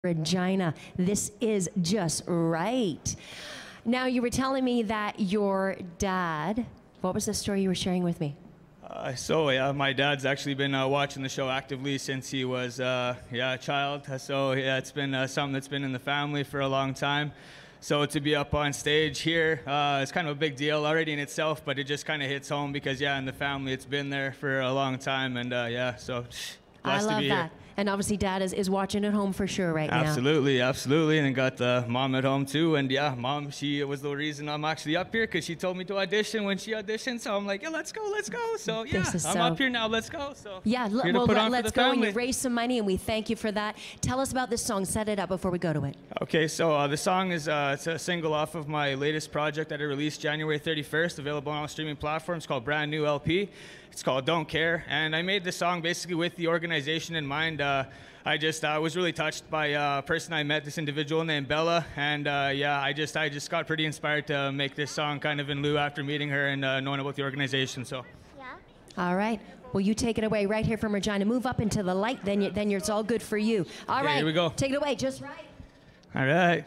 Regina. This is just right. Now, you were telling me that your dad, what was the story you were sharing with me? My dad's actually been watching the show actively since he was a child. So yeah, it's been something that's been in the family for a long time. So to be up on stage here, it's kind of a big deal already in itself, but it just kind of hits home because in the family it's been there for a long time, and so blessed to be here. And obviously Dad is watching at home for sure right now. Absolutely. And then got the mom at home too. And yeah, Mom, she was the reason I'm actually up here because she told me to audition when she auditioned. So I'm like, yeah, let's go. So yeah, I'm up here now. Let's go. So yeah, let's go and you raise some money and we thank you for that. Tell us about this song. Set it up before we go to it. Okay, so the song is it's a single off of my latest project that I released January 31st, available on all streaming platforms, called Brand New LP. It's called Don't Care, and I made this song basically with the organization in mind. I was really touched by a person I met, this individual named Bella, and I just got pretty inspired to make this song kind of in lieu after meeting her and knowing about the organization. So. Yeah. All right. Well, you take it away right here from Regina. Move up into the light, then it's all good for you. All right. Here we go. Take it away, just right. All right.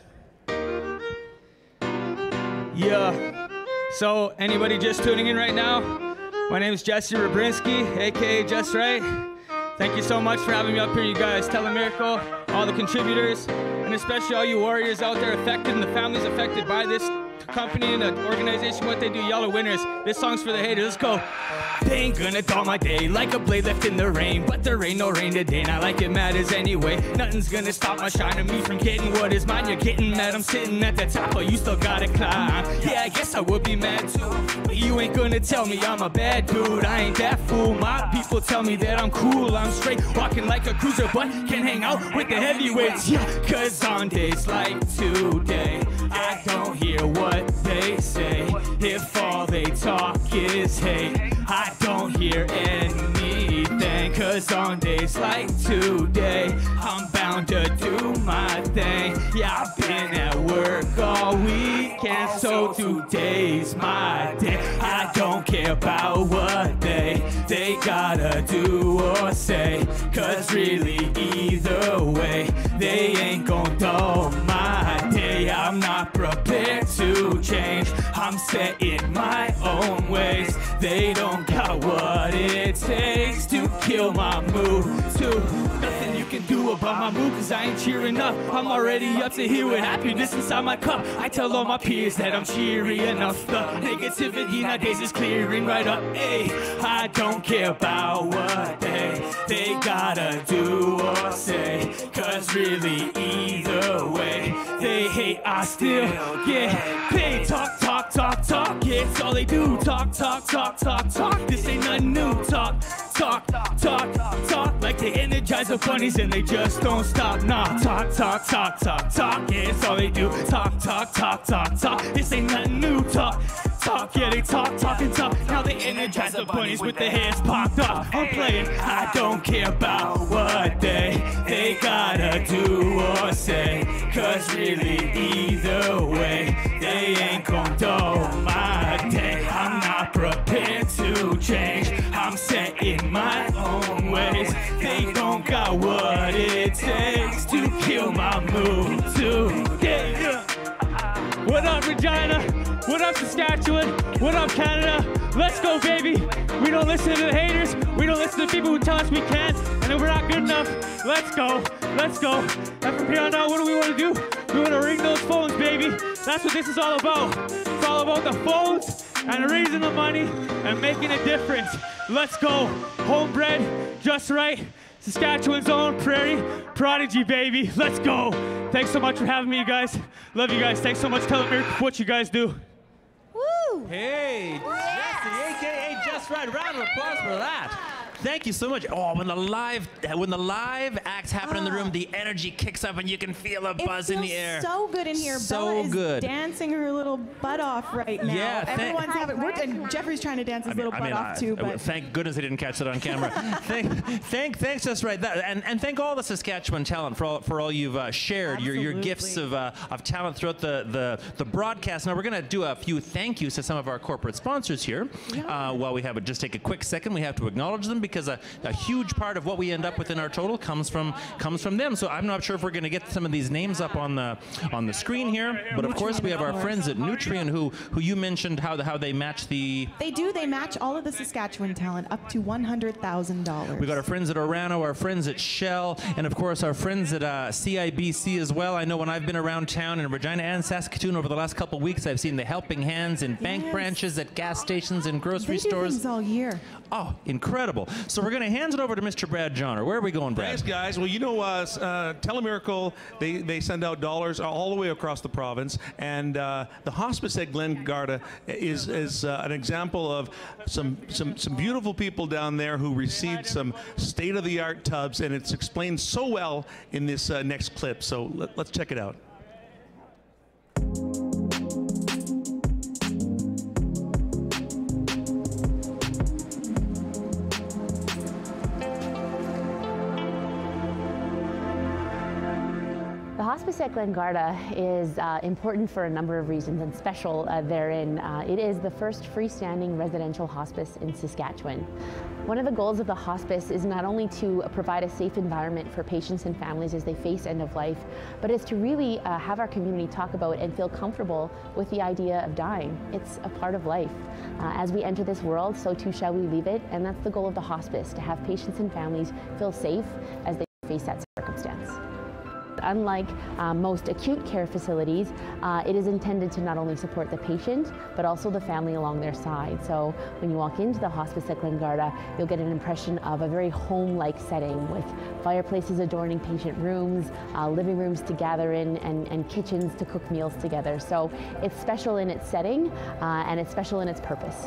Yeah. So anybody just tuning in right now? My name is Jesse Rabrinsky, aka Just Right. Thank you so much for having me up here, you guys. Telemiracle, all the contributors, and especially all you warriors out there affected and the families affected by this company and the organization, what they do. Y'all are winners. This song's for the haters. Let's go. They ain't gonna dull my day like a blade left in the rain, but there ain't no rain today, not like it matters anyway. Nothing's gonna stop my shine of me from getting what is mine. You're getting mad, I'm sitting at the top, but you still gotta climb. Yeah, I guess I would be mad too, but you ain't gonna tell me I'm a bad dude. I ain't that fool. My people tell me that I'm cool, I'm straight, walking like a cruiser, but can't hang out with the heavyweights. Yeah, cause on days like today, I don't hear what they say. If all they talk is hate, I don't hear anything. Cause on days like today, I'm bound to do my thing. Yeah, I've been at work all weekend, so today's my day. I don't care about what they gotta do or say, cause really either way, they ain't gon' dull my day. I'm not prepared to change, I'm set in my own ways. They don't got what it takes to kill my mood too. Nothing you can do about my mood, cause I ain't cheering up. I'm already up to here with happiness inside my cup. I tell all my peers that I'm cheery enough. The negativity nowadays is clearing right up. Hey, I don't care about what they gotta do or say, cause really either way, they hate, I still get paid. Talk, yeah, it's all they do. Talk. This ain't nothing new. Talk. Like they energize the bunnies and they just don't stop. Nah, talk. Yeah, it's all they do. Talk. This ain't nothing new. Talk. Yeah, they talk. Now they energize the bunnies with their heads popped off. I'm playing. I don't care about what they gotta do or say, cause really either way, they ain't gon' dull my day. I'm not prepared to change, I'm set in my own ways. They don't got what it takes to kill my mood today. What up, Regina? What up, Saskatchewan? What up, Canada? Let's go, baby. We don't listen to the haters. We don't listen to people who tell us we can't and that we're not good enough. Let's go. And from here on out, what do we want to do? We want to ring those phones, baby. That's what this is all about. It's all about the phones and raising the money and making a difference. Let's go. Homebred, Just Right, Saskatchewan's own Prairie Prodigy, baby. Let's go. Thanks so much for having me, you guys. Love you guys. Thanks so much. Tell me what you guys do. Woo! Hey, Jesse, aka Just Right. Round of applause for that. Thank you so much. Oh, when the live acts happen in the room, the energy kicks up and you can feel a buzz in the air. So good in here. So Bella is good. dancing her little butt off right now. Yeah, everyone's having. And Jeffrey's trying to dance his little butt off too. But thank goodness I didn't catch that on camera. Thanks, Just Right. And thank all the Saskatchewan talent for all you've shared your gifts of talent throughout the broadcast. Now we're gonna do a few thank yous to some of our corporate sponsors here. Yeah. While we have just take a quick second, we have to acknowledge them because a huge part of what we end up with in our total comes from them. So I'm not sure if we're going to get some of these names up on the screen here, but of course we have our friends at Nutrien who you mentioned how they match the. They match all of the Saskatchewan talent up to $100,000. We got our friends at Orano, our friends at Shell, and of course our friends at CIBC as well. I know when I've been around town in Regina and Saskatoon over the last couple of weeks, I've seen the helping hands in bank branches, at gas stations, and grocery stores. Things all year. Oh, incredible. So we're going to hand it over to Mr. Brad Johnner. Where are we going, Brad? Thanks, guys. Well, you know, Telemiracle, they send out dollars all the way across the province, and the hospice at Glengarda is an example of some beautiful people down there who received some state-of-the-art tubs, and it's explained so well in this next clip. So let's check it out. The hospice at Glengarda is important for a number of reasons, and special therein. It is the first freestanding residential hospice in Saskatchewan. One of the goals of the hospice is not only to provide a safe environment for patients and families as they face end of life, but is to really have our community talk about and feel comfortable with the idea of dying. It's a part of life. As we enter this world, so too shall we leave it, and that's the goal of the hospice, to have patients and families feel safe as they face that circumstance. Unlike most acute care facilities, it is intended to not only support the patient, but also the family along their side. So when you walk into the hospice at Glengarda, you'll get an impression of a very home-like setting with fireplaces adorning patient rooms, living rooms to gather in, and kitchens to cook meals together. So it's special in its setting, and it's special in its purpose.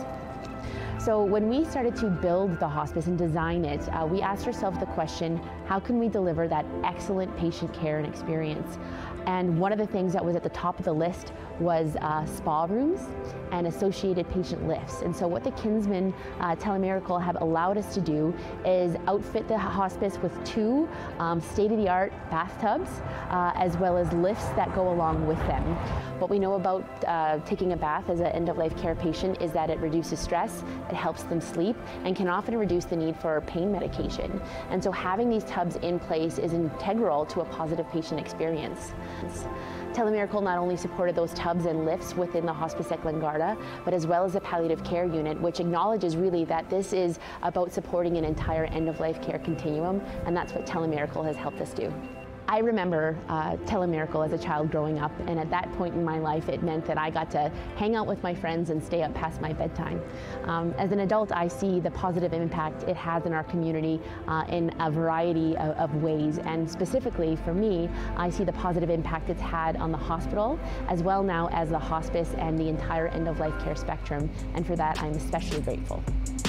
So when we started to build the hospice and design it, we asked ourselves the question, how can we deliver that excellent patient care and experience? And one of the things that was at the top of the list was spa rooms and associated patient lifts. And so what the Kinsman Telemiracle have allowed us to do is outfit the hospice with 2 state-of-the-art bathtubs, as well as lifts that go along with them. What we know about taking a bath as an end-of-life care patient is that it reduces stress, it helps them sleep, and can often reduce the need for pain medication. And so having these tubs in place is integral to a positive patient experience. Telemiracle not only supported those tubs and lifts within the hospice at Glengarda, but as well as a palliative care unit, which acknowledges really that this is about supporting an entire end-of-life care continuum, and that's what Telemiracle has helped us do. I remember Telemiracle as a child growing up, and at that point in my life it meant that I got to hang out with my friends and stay up past my bedtime. As an adult, I see the positive impact it has in our community in a variety of ways, and specifically for me, I see the positive impact it's had on the hospital, as well now as the hospice and the entire end-of-life care spectrum, and for that I'm especially grateful.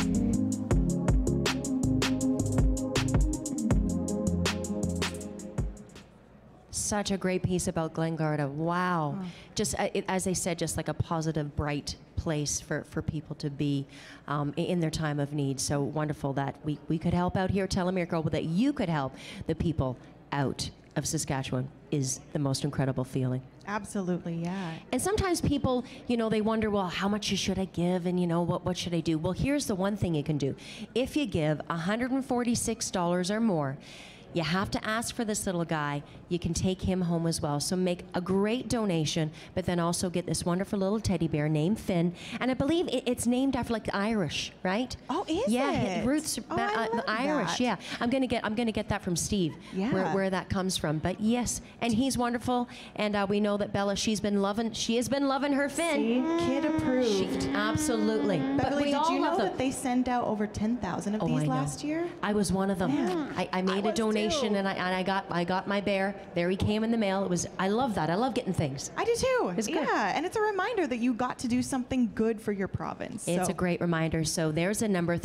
Such a great piece about Glengarda. Wow. Just, as I said, just like a positive, bright place for people to be in their time of need. So wonderful that we could help out here at Telemiracle, but that you could help the people out of Saskatchewan is the most incredible feeling. Absolutely, yeah. And sometimes people, you know, they wonder, well, how much should I give, and you know, what should I do? Well, here's the one thing you can do. If you give $146 or more, you have to ask for this little guy. You can take him home as well. So make a great donation, but then also get this wonderful little teddy bear named Finn. And I believe it's named after like Irish, right? Oh, is it? Yeah, roots Irish. That. Yeah, I'm gonna get that from Steve. Yeah. Where that comes from. But yes, and he's wonderful. And we know that Bella, she has been loving her Finn. See? Kid approved. Absolutely. Beverly, did you know that they send out over 10,000 of these last year? I was one of them. Yeah. I made a donation. And I got my bear. There he came in the mail. I love that. I love getting things. I do too. It's good. Yeah, and it's a reminder that you got to do something good for your province. It's a great reminder. So there's a number,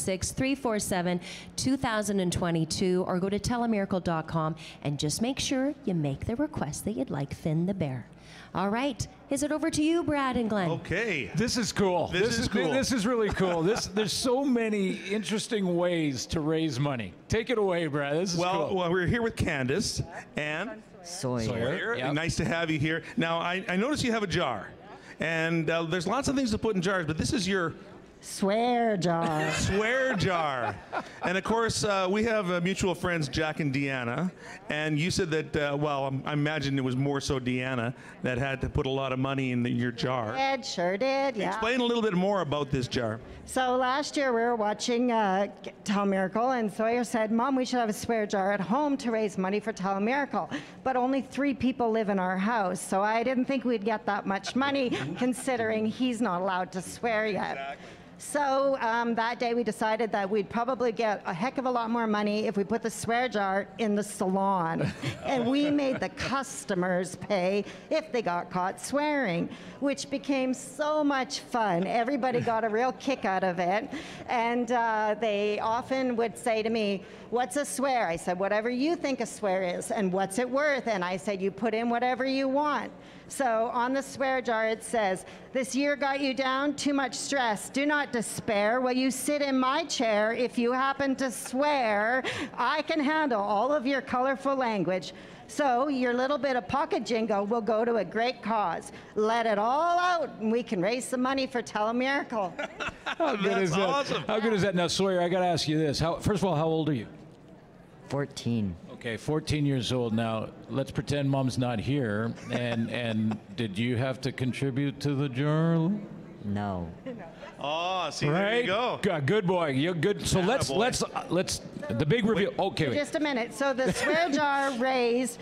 306-347-2022, or go to telemiracle.com and just make sure you make the request that you'd like Finn the bear. All right. Is it over to you, Brad and Glenn? Okay. This is cool. This is cool. This is really cool. There's so many interesting ways to raise money. Take it away, Brad. This is cool. Well, we're here with Candace and Sawyer. Yep. Nice to have you here. Now, I notice you have a jar, and there's lots of things to put in jars, but this is your Swear jar. Swear jar. And of course, we have mutual friends, Jack and Deanna. And you said that, well, I imagine it was more so Deanna that had to put a lot of money in your jar. Ed sure did, yeah. Explain a little bit more about this jar. So last year we were watching Telemiracle, and Sawyer said, Mom, we should have a swear jar at home to raise money for Telemiracle. But only 3 people live in our house, so I didn't think we'd get that much money, considering he's not allowed to swear yet. Exactly. So that day we decided that we'd probably get a heck of a lot more money if we put the swear jar in the salon. And we made the customers pay if they got caught swearing, which became so much fun. Everybody got a real kick out of it. And they often would say to me, what's a swear? I said, whatever you think a swear is. And what's it worth? And I said, you put in whatever you want. So on the swear jar it says, this year got you down, too much stress, do not despair. Will you sit in my chair if you happen to swear? I can handle all of your colorful language. So your little bit of pocket jingle will go to a great cause. Let it all out and we can raise some money for Telemiracle. How good is that? Awesome. How good is that? Now, Sawyer, I got to ask you this. First of all, how old are you? 14. Okay, 14 years old. Now, let's pretend Mom's not here. And did you have to contribute to the jar? No. Oh, see, Right? there you go. Good boy. You're good. So let's the big reveal. Okay. Just a minute. So the swear jar raised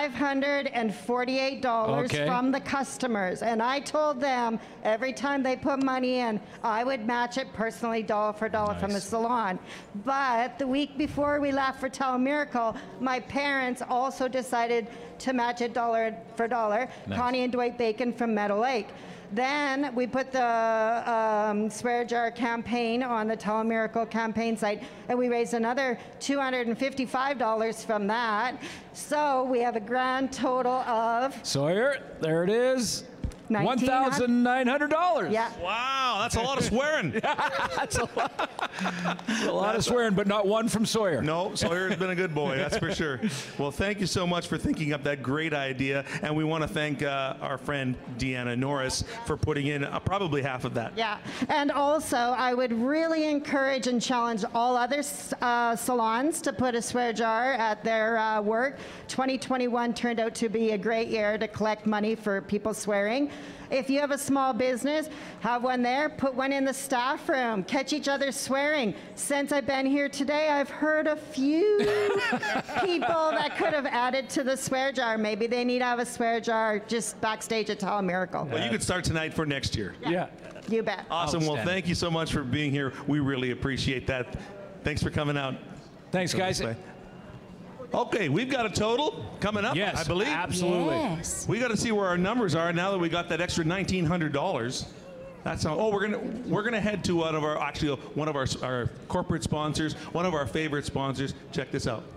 $548 Okay. from the customers. And I told them every time they put money in, I would match it personally dollar for dollar from the salon. But the week before we left for Telemiracle, my parents also decided to match it dollar for dollar. Nice. Connie and Dwight Bacon from Meadow Lake. Then we put the swear jar campaign on the Telemiracle campaign site, and we raised another $255 from that. So we have a grand total of Sawyer, there it is. $1,900. $1,900. Yeah. Wow, that's a lot of swearing. That's a lot of swearing, but not one from Sawyer. No, Sawyer's been a good boy, that's for sure. Well, thank you so much for thinking up that great idea, and we want to thank our friend Deanna Norris for putting in probably half of that. Yeah, and also I would really encourage and challenge all other salons to put a swear jar at their work. 2021 turned out to be a great year to collect money for people swearing. If you have a small business, have one there, put one in the staff room, catch each other swearing. Since I've been here today, I've heard a few people that could have added to the swear jar. Maybe they need to have a swear jar just backstage at Telemiracle. Well, you could start tonight for next year. Yeah. You bet. Awesome. Well, Outstanding. thank you so much for being here. We really appreciate that. Thanks for coming out. Thanks, guys. Okay, we've got a total coming up, Yes, I believe. absolutely. Yes. We got to see where our numbers are now that we got that extra $1,900. That's how. Oh, we're gonna head to one of our corporate sponsors, one of our favorite sponsors. Check this out.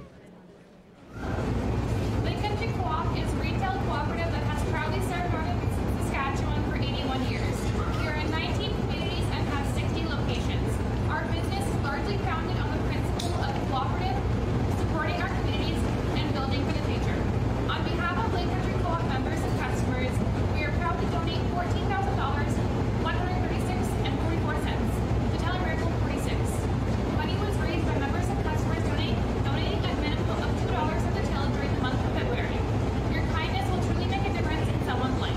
Lake Country Co-op is a retail cooperative that has proudly served Northern Saskatchewan for 81 years. We are in 19 communities and have 60 locations. Our business is largely founded on the principle of cooperative, supporting our communities, and building for the future. On behalf of Lake Country Co-op members and customers, we are proud to donate $14,000, $136.44 to Telemiracle 46. Money was raised by members and customers donating a minimum of $2 at the till during the month of February. Your kindness will truly make a difference in someone's life.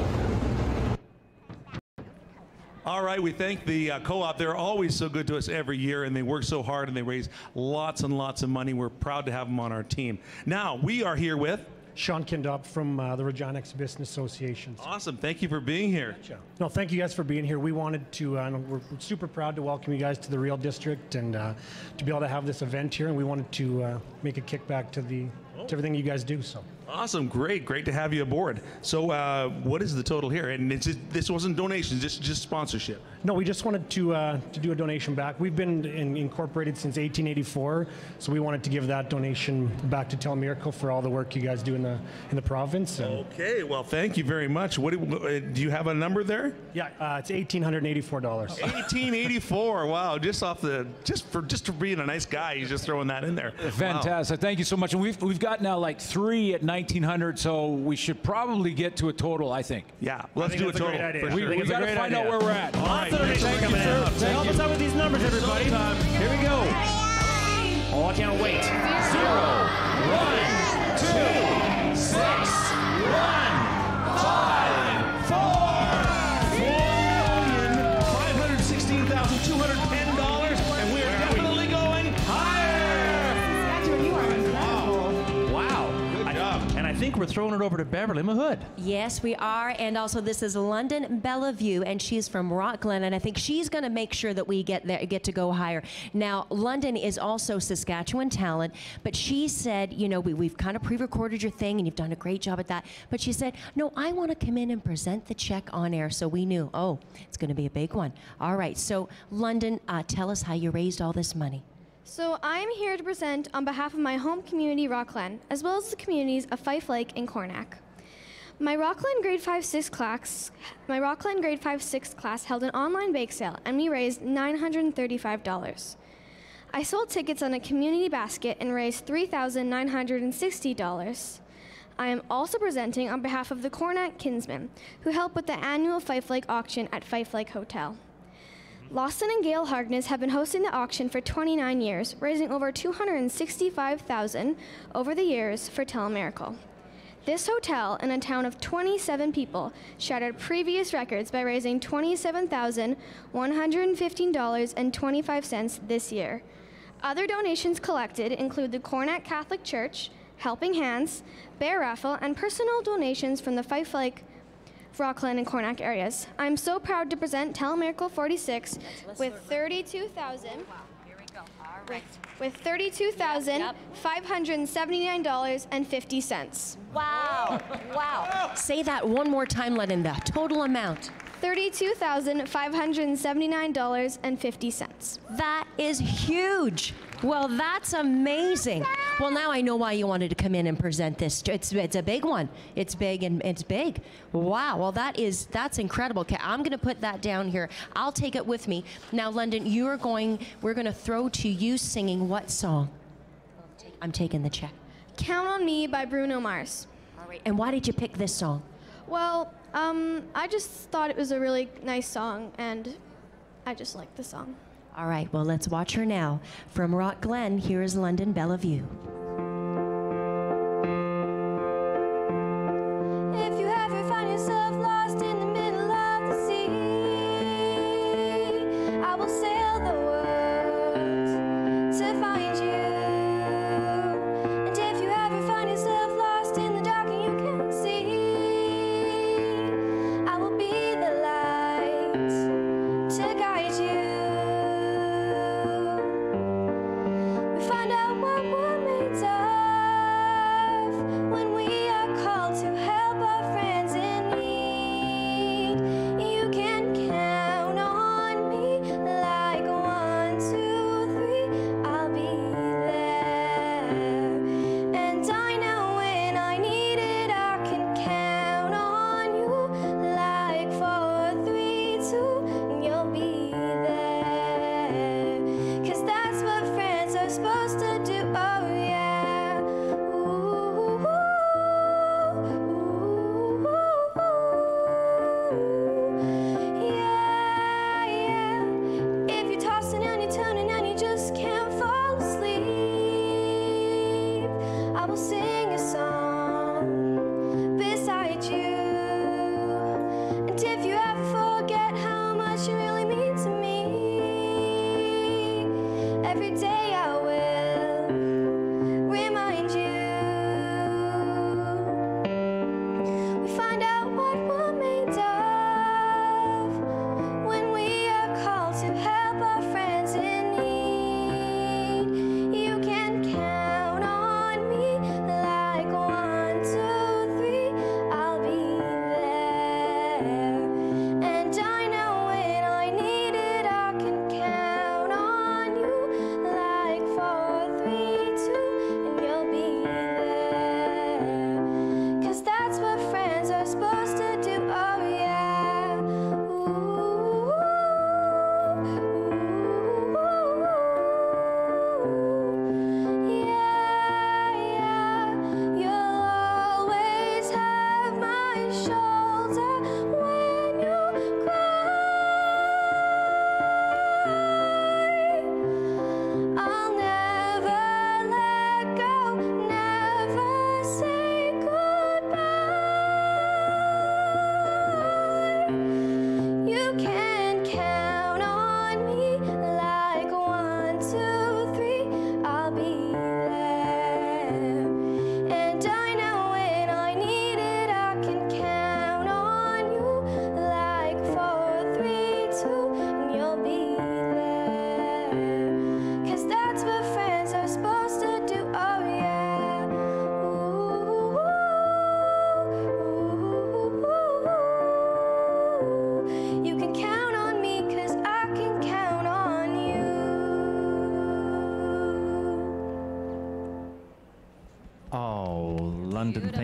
All right, we thank the co-op. They're always so good to us every year, and they work so hard, and they raise lots and lots of money. We're proud to have them on our team. Now, we are here with... Sean Kindop from the Regina Exhibition Association. Awesome. Thank you for being here. No, thank you guys for being here. We wanted to, we're super proud to welcome you guys to the Real District and to be able to have this event here, and we wanted to make a kickback to everything you guys do. So. Awesome. Great to have you aboard. So what is the total here? And this wasn't donations, just sponsorship. No, we just wanted to do a donation back. We've been incorporated since 1884, so we wanted to give that donation back to Telemiracle for all the work you guys do in the province. And Okay, well, thank you very much. What do you have a number there? yeah, it's $1,884. $1,884. Wow, just for being a nice guy, he's just throwing that in there. Fantastic. Thank you so much. And we've got now like 3 at 1,900, so we should probably get to a total, I think. Yeah, let's do a total. Great idea. For sure. We got to find out where we're at. All right. Lots of donations coming out. Help us out with these numbers, everybody. Here we go. Oh, I can't wait. 0, 1, 2, 6, 1, 5, 4,516,210, and we are definitely going higher. Saskatchewan, you are incredible. Wow. Good job. And I think we're throwing it over to Beverly Mahood. Yes, we are. And also, this is London Bellevue, and she's from Rockglen, and I think she's going to make sure that we get to go higher. Now, London is also Saskatchewan talent, but she said, you know, we've kind of pre-recorded your thing, and you've done a great job at that. But she said, no, I want to come in and present the check on air. So we knew, oh, it's going to be a big one. All right. So, London, tell us how you raised all this money. So I'm here to present on behalf of my home community, Rockglen, as well as the communities of Fife Lake and Cornack. My Rockglen Grade 5-6 class held an online bake sale, and we raised $935. I sold tickets on a community basket and raised $3,960. I am also presenting on behalf of the Cornack Kinsmen, who help with the annual Fife Lake auction at Fife Lake Hotel. Lawson and Gail Harkness have been hosting the auction for 29 years, raising over $265,000 over the years for Telemiracle. This hotel, in a town of 27 people, shattered previous records by raising $27,115.25 this year. Other donations collected include the Cornack Catholic Church, Helping Hands, Bear Raffle, and personal donations from the Fife Lake, Rockglen, and Cornack areas. I'm so proud to present Telemiracle 46 with $32,579.50. Wow. Wow. Say that one more time, Linda. Total amount. $32,579.50. That is huge. Well, that's amazing. Well, now I know why you wanted to come in and present this. It's a big one. It's big and it's big. Wow. Well, that's incredible. Okay, I'm going to put that down here. I'll take it with me. Now, London, we're going to throw to you singing what song? I'm taking the check. Count on Me by Bruno Mars. All right. And why did you pick this song? Well, I just thought it was a really nice song, and I just like the song. All right, well, let's watch her now. From Rockglen, here is London Bellevue. If you ever find yourself lost in the middle of the sea, I will sail the world to find you. And if you ever find yourself lost in the dark and you can't see, I will be the light to guide you. Find out what we're made of when we are called to help our friends in need. You can count on me like 1, 2, 3, I'll be there. And I know when I need it, I can count on you like 4, 3, 2, you'll be there. 'Cause that's what friends are supposed to do, oh yeah. Ooh, yeah, yeah. If you're tossing and you're turning and you just can't fall asleep, I will sing a song beside you. And if you ever forget how much you really mean to me, every day I will remind you. We find out what we're made of when we are called to help our friends in need. You can count on me like 1, 2, 3, I'll be there. And I know when I need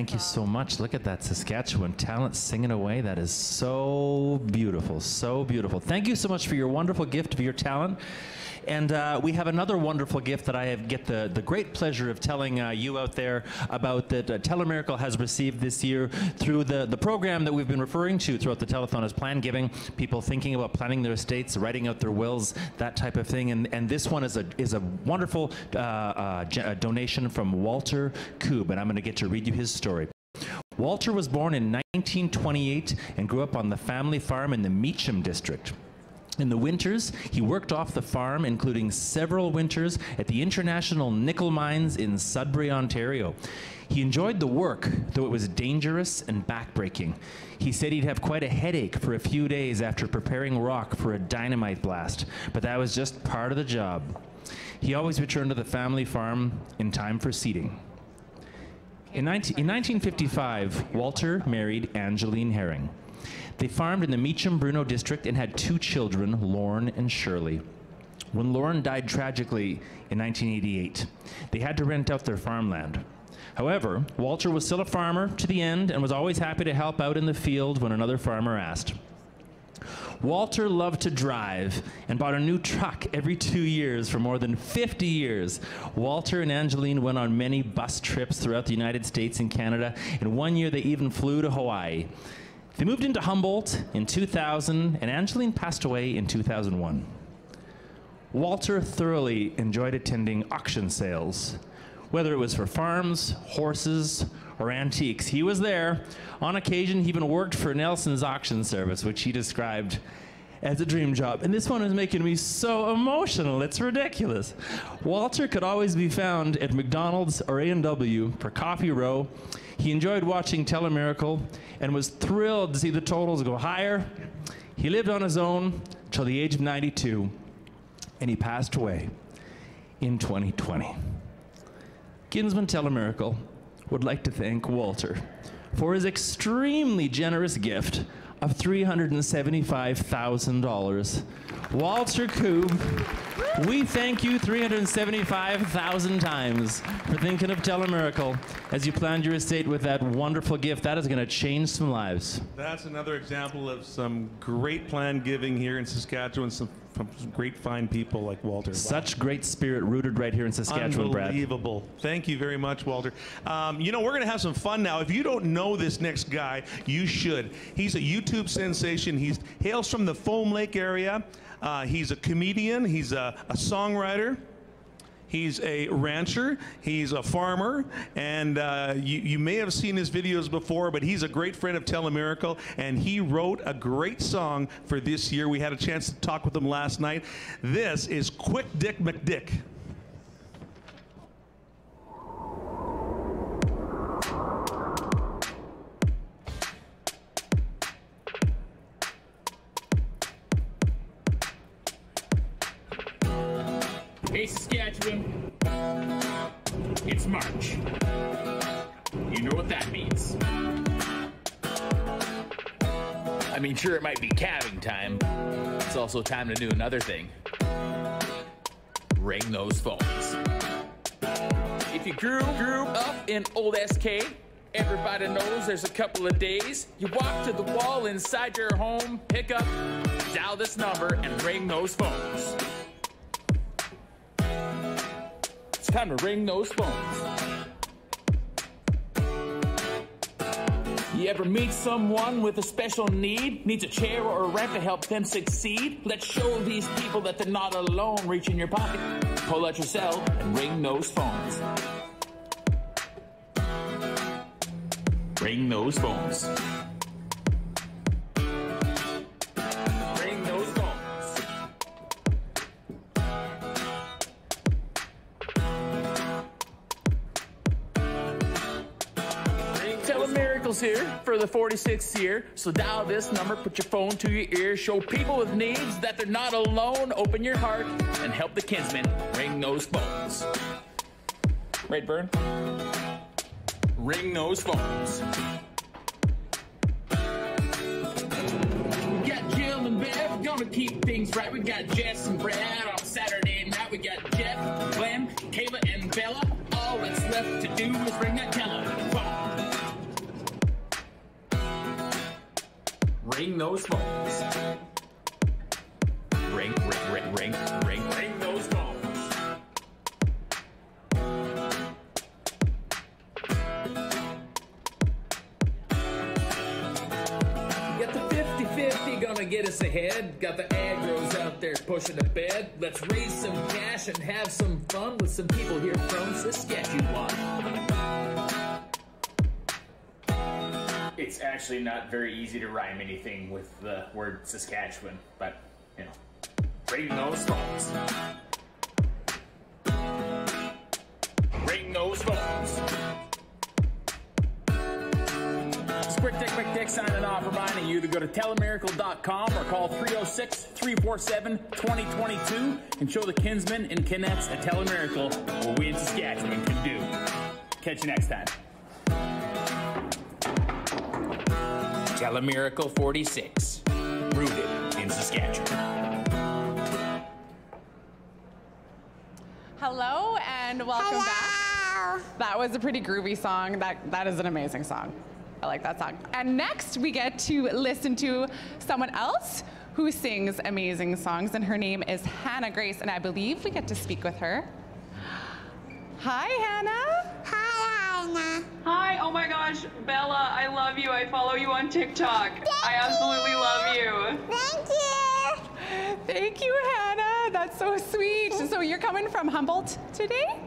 Thank you so much. Look at that Saskatchewan talent singing away. That is so beautiful, so beautiful. Thank you so much for your wonderful gift of your talent. And we have another wonderful gift that I get the great pleasure of telling you out there about that Telemiracle has received this year through the program that we've been referring to throughout the telethon as Plan Giving, people thinking about planning their estates, writing out their wills, that type of thing. And this one is a wonderful donation from Walter Koob, and I'm going to get to read you his story. Walter was born in 1928 and grew up on the family farm in the Meacham district. In the winters, he worked off the farm, including several winters at the International Nickel Mines in Sudbury, Ontario. He enjoyed the work, though it was dangerous and backbreaking. He said he'd have quite a headache for a few days after preparing rock for a dynamite blast, but that was just part of the job. He always returned to the family farm in time for seeding. In 1955, Walter married Angeline Herring. They farmed in the Meacham-Bruno district and had 2 children, Lorne and Shirley. When Lorne died tragically in 1988, they had to rent out their farmland. However, Walter was still a farmer to the end and was always happy to help out in the field when another farmer asked. Walter loved to drive and bought a new truck every 2 years for more than 50 years. Walter and Angeline went on many bus trips throughout the United States and Canada, and one year they even flew to Hawaii. They moved into Humboldt in 2000, and Angeline passed away in 2001. Walter thoroughly enjoyed attending auction sales. Whether it was for farms, horses, or antiques, he was there. On occasion, he even worked for Nelson's auction service, which he described as a dream job. And this one is making me so emotional, it's ridiculous. Walter could always be found at McDonald's or A&W for Coffee Row. He enjoyed watching Telemiracle and was thrilled to see the totals go higher. He lived on his own till the age of 92, and he passed away in 2020. Kinsman Telemiracle would like to thank Walter for his extremely generous gift of $375,000. Walter Koob, we thank you 375,000 times for thinking of Telemiracle as you planned your estate with that wonderful gift. That is going to change some lives. That's another example of some great plan giving here in Saskatchewan, from some great fine people like Walter. Such great spirit rooted right here in Saskatchewan, Brad. Unbelievable. Thank you very much, Walter. You know, we're going to have some fun now. If you don't know this next guy, you should. He's a YouTube sensation. He hails from the Foam Lake area. He's a comedian. He's a songwriter. He's a rancher, he's a farmer, and you may have seen his videos before, but he's a great friend of Telemiracle, and he wrote a great song for this year. We had a chance to talk with him last night. This is Quick Dick McDick. Hey Saskatchewan, it's March. You know what that means. I mean, sure, it might be calving time. It's also time to do another thing. Ring those phones. If you grew up in old SK, everybody knows there's a couple of days. You walk to the wall inside your home, pick up, dial this number, and ring those phones. It's time to ring those phones. You ever meet someone with a special need, needs a chair or a ramp to help them succeed? Let's show these people that they're not alone. Reach in your pocket, pull out your cell, and ring those phones. Ring those phones. Ring those phones. Telemiracle's here for the 46th year, so dial this number, put your phone to your ear, show people with needs that they're not alone, open your heart, and help the kinsmen ring those phones. Right, Vern? Ring those phones. We got Jill and Bev, gonna keep things right. We got Jess and Brad on Saturday night. We got Jeff, Glenn, Kayla, and Bella. All that's left to do is ring that telephone. Ring those phones. Ring those phones. Got the 50-50 gonna get us ahead. Got the aggros out there pushing the bed. Let's raise some cash and have some fun with some people here from Saskatchewan. It's actually not very easy to rhyme anything with the word Saskatchewan, but, you know, ring those phones. Ring those phones. It's Quick Dick signing off, reminding you to go to telemiracle.com or call 306-347-2022 and show the Kinsmen and Kinettes at Telemiracle what we in Saskatchewan can do. Catch you next time. Telemiracle 46, rooted in Saskatchewan. Hello and welcome back. That was a pretty groovy song. That is an amazing song. I like that song. And next we get to listen to someone else who sings amazing songs, and her name is Hannah Grace, and I believe we get to speak with her. Hi, Hannah. Hi, Hannah. Hi, oh my gosh, Bella, I love you. I follow you on TikTok. I absolutely love you. Thank you. Thank you, Hannah. That's so sweet. So you're coming from Humboldt today?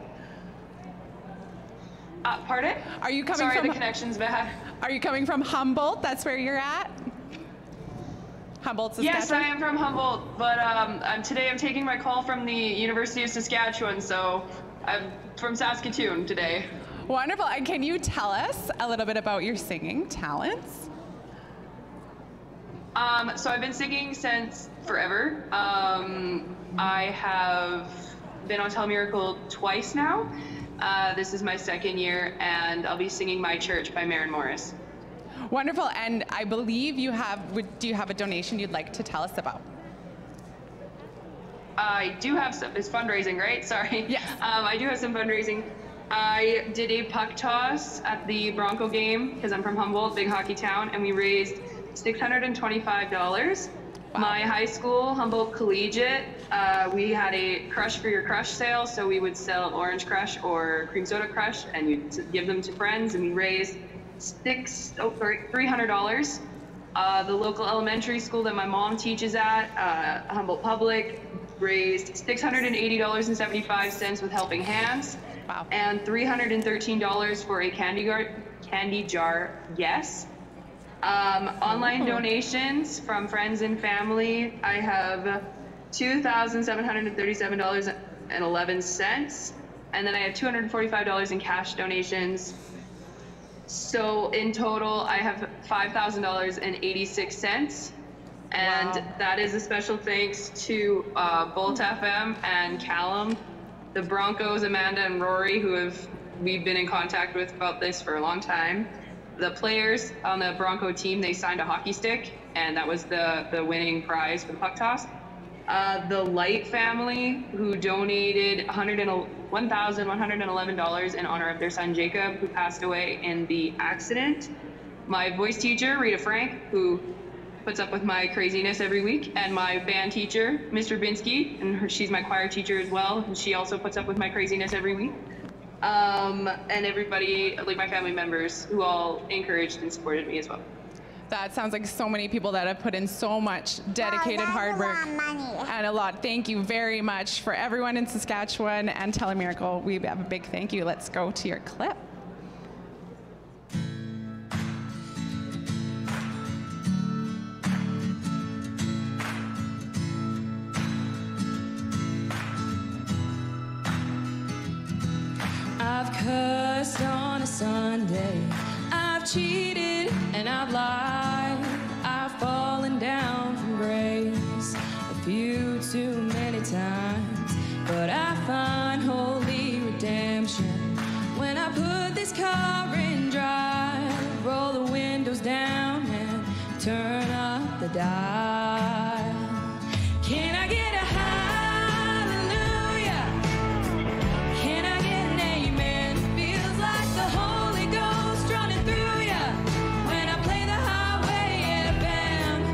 Pardon? Are you coming Sorry, from... the connection's bad. Are you coming from Humboldt? That's where you're at? Humboldt, Saskatchewan? Yes, I am from Humboldt, but today I'm taking my call from the University of Saskatchewan, so I'm from Saskatoon today. Wonderful. And can you tell us a little bit about your singing talents? So I've been singing since forever. I have been on Telemiracle twice now. This is my second year, and I'll be singing My Church by Maren Morris. Wonderful. And I believe you have, do you have a donation you'd like to tell us about? I do have some, it's fundraising, right? Sorry. Yes. I do have some fundraising. I did a puck toss at the Bronco game, because I'm from Humboldt, big hockey town, and we raised $625. Wow. My high school, Humboldt Collegiate, we had a Crush for Your Crush sale, so we would sell Orange Crush or Cream Soda Crush, and you'd give them to friends, and we raised $300. The local elementary school that my mom teaches at, Humboldt Public, raised $680.75 with Helping Hands. Wow. And $313 for a candy jar yes. Online donations from friends and family, I have $2,737.11, and then I have $245 in cash donations. So in total, I have $5,000.86, and wow. That is a special thanks to Bolt FM and Callum, the Broncos, Amanda and Rory, we've been in contact with about this for a long time. The players on the Bronco team, they signed a hockey stick, and that was the winning prize for the puck toss. The Light family, who donated $1,111 in honor of their son Jacob, who passed away in the accident. My voice teacher, Rita Frank, who puts up with my craziness every week, and my band teacher, Mr. Binsky, and she's my choir teacher as well, and she also puts up with my craziness every week. And everybody, like my family members, who all encouraged and supported me as well. That sounds like so many people that have put in so much dedicated hard work and a lot. Thank you very much for everyone in Saskatchewan and Telemiracle. We have a big thank you. Let's go to your clip. I've cussed on a Sunday, I've cheated and I've lied, I've fallen down from grace a few too many times, but I find holy redemption when I put this car in drive, roll the windows down and turn up the dial. Can I get a hallelujah? Can I get an amen? Feels like the Holy Ghost running through ya when I play the Highway FM.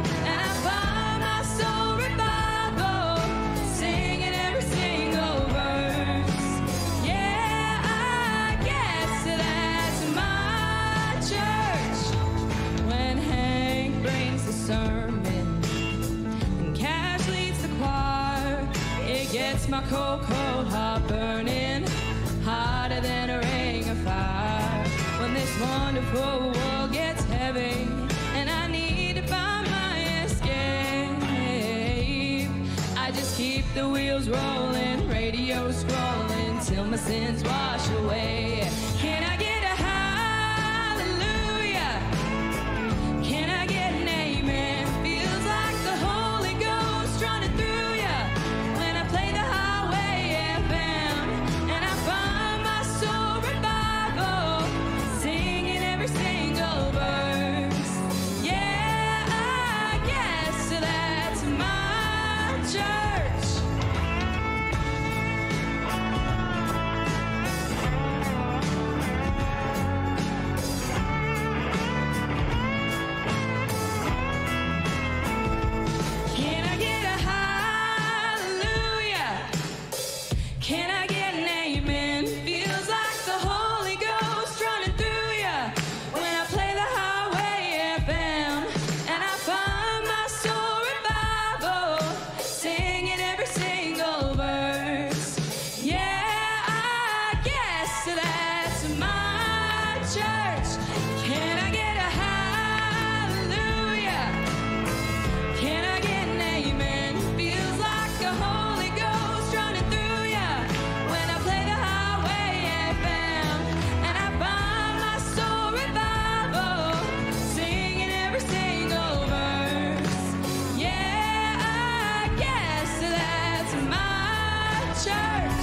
gets my cold, cold heart burning hotter than a ring of fire. When this wonderful world gets heavy and I need to find my escape, I just keep the wheels rolling, radio scrolling till my sins wash away. Can I get a hallelujah? Can I get an amen? Feels like the Holy Ghost running through ya when I play the Highway FM and I find my soul revival singing every single verse. Yeah, I guess that's my church. Can I get a hallelujah? Can I get an amen? Feels like the Holy Ghost running through ya when I play the Highway FM and I find my soul revival singing every single verse. Yeah, I guess that's my church. Can I get a hallelujah? Can I get an amen? Feels like the Holy Ghost running through ya when I play the Highway FM and I find my soul revival singing every single verse. Yeah, I guess that's my church.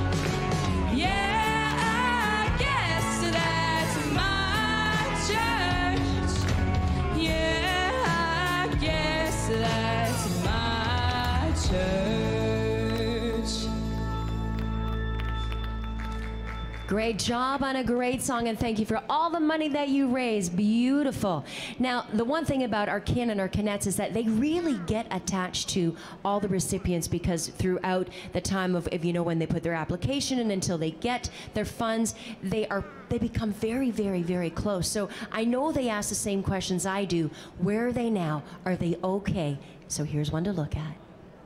Yeah, I guess that's my church. Yeah, I guess that's my church. Great job on a great song, and thank you for all the money that you raised. Beautiful. Now, the one thing about our kin and our kinettes is that they really get attached to all the recipients, because throughout the time of, if you know, when they put their application in until they get their funds, they become very, very, very close. So I know they ask the same questions I do. Where are they now? Are they okay? So here's one to look at.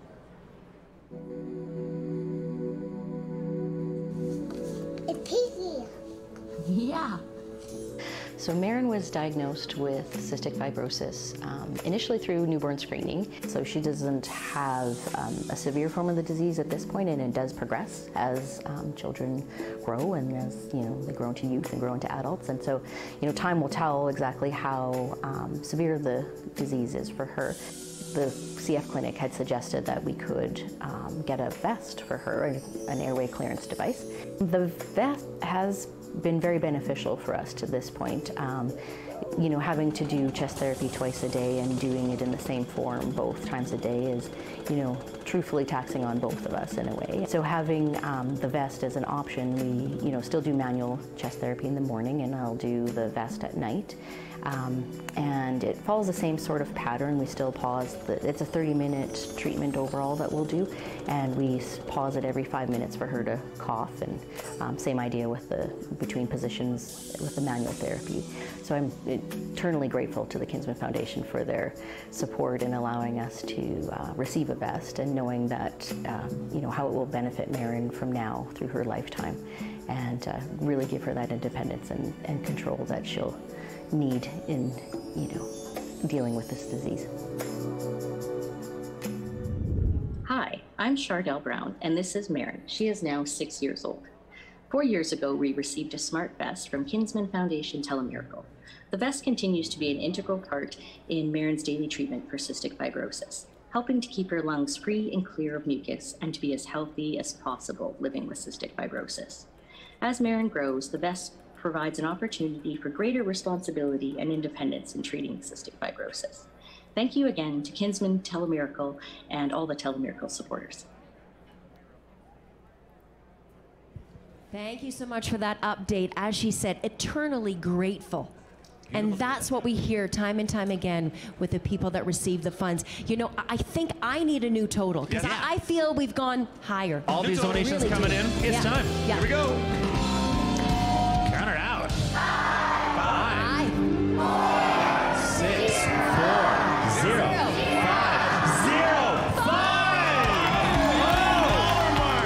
Yeah. So Marin was diagnosed with cystic fibrosis initially through newborn screening. So she doesn't have a severe form of the disease at this point, and it does progress as children grow and as they grow into youth and grow into adults. And so time will tell exactly how severe the disease is for her. The CF clinic had suggested that we could get a vest for her, an airway clearance device. The vest has been very beneficial for us to this point. Having to do chest therapy twice a day and doing it in the same form both times a day is, truthfully taxing on both of us in a way. So having the vest as an option, we, still do manual chest therapy in the morning, and I'll do the vest at night. And it follows the same sort of pattern. We still pause. It's a 30-minute treatment overall that we'll do, and we pause it every 5 minutes for her to cough. And same idea with between positions with the manual therapy. So I'm eternally grateful to the Kinsman Foundation for their support in allowing us to receive a vest, and knowing that how it will benefit Marin from now through her lifetime, and really give her that independence and control that she'll need in dealing with this disease. Hi, I'm Chardell Brown, and this is Marin. She is now 6 years old. 4 years ago, we received a smart vest from Kinsman Foundation Telemiracle. The vest continues to be an integral part in Marin's daily treatment for cystic fibrosis, helping to keep her lungs free and clear of mucus and to be as healthy as possible living with cystic fibrosis. As Marin grows, the vest provides an opportunity for greater responsibility and independence in treating cystic fibrosis. Thank you again to Kinsman Telemiracle and all the Telemiracle supporters. Thank you so much for that update. As she said, eternally grateful. And that's what we hear time and time again with the people that receive the funds. I think I need a new total, because I feel we've gone higher. All these donations really coming in. It's time. Yeah. Here we go. Count it out. 5, 6, 4, 0, 5, 0, 5. Oh my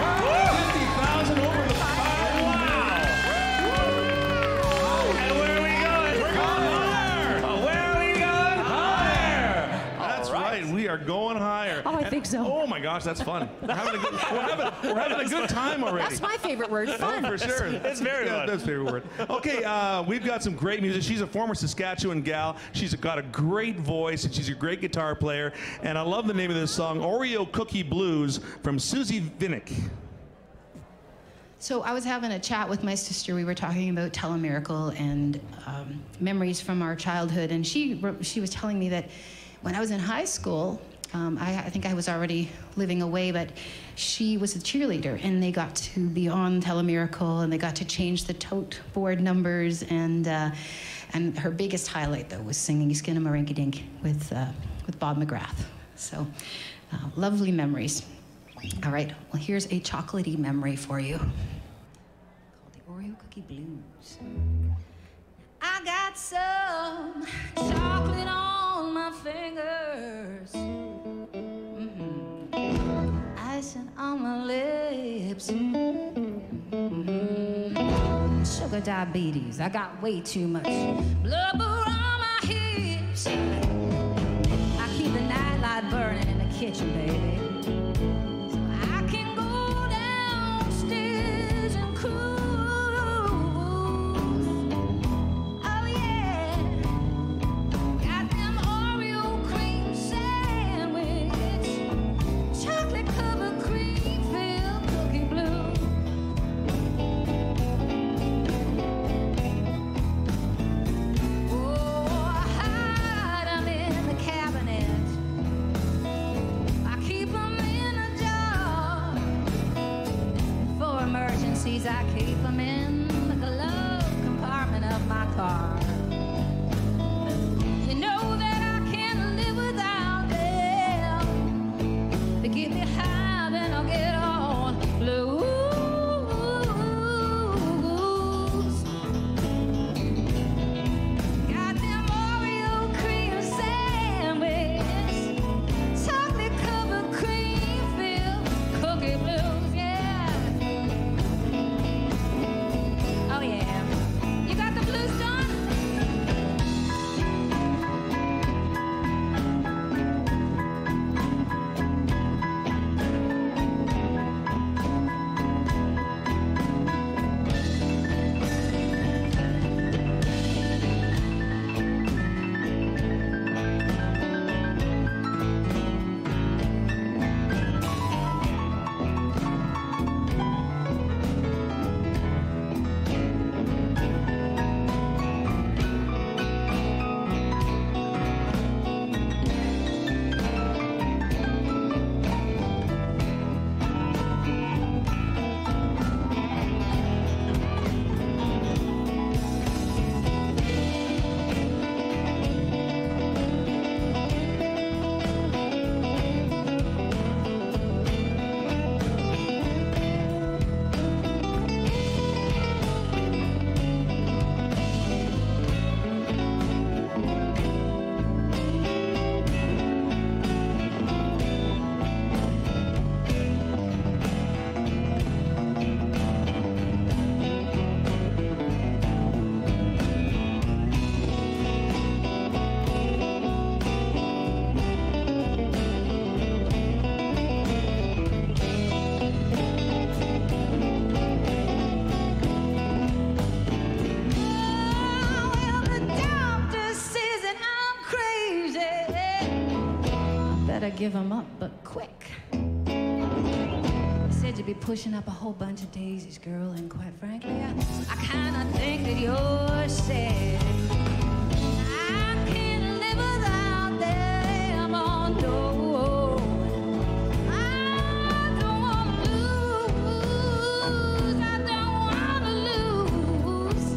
are going higher. Oh, I think so. Oh my gosh, that's fun. We're having a good time already. That's my favorite word, fun. Oh, for sure. It's very fun. That's favorite word. Okay, we've got some great music. She's a former Saskatchewan gal. She's got a great voice, and she's a great guitar player. And I love the name of this song, Oreo Cookie Blues, from Susie Vinnick. So I was having a chat with my sister. We were talking about Telemiracle and memories from our childhood, and she was telling me that when I was in high school, I think I was already living away, but she was a cheerleader, and they got to be on Telemiracle, and they got to change the tote board numbers, and her biggest highlight though was singing "Skinnamarink-a-Dink" with Bob McGrath. So lovely memories. All right, well here's a chocolatey memory for you. Oreo Cookie Blues. I got some chocolate on my fingers, icing on my lips, sugar diabetes, I got way too much blubber on my hips. I keep the nightlight burning in the kitchen, baby. I keep them in the glove compartment of my car. You know that I can't live without them. They get me high, then I'll get on blues. Got them Oreo cream sandwich, chocolate covered cream filled cookie blues. Give them up, but quick. You said you'd be pushing up a whole bunch of daisies, girl, and quite frankly, I kind of think that you're sad. I can't live without them, oh no. I don't want to lose, I don't want to lose.